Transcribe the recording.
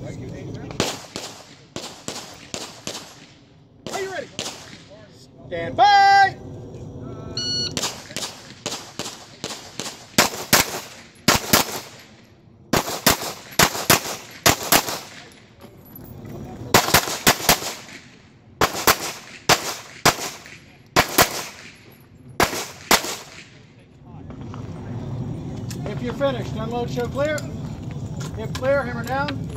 Are you ready? Stand by! If you're finished, unload, show clear. Hip clear, hammer down.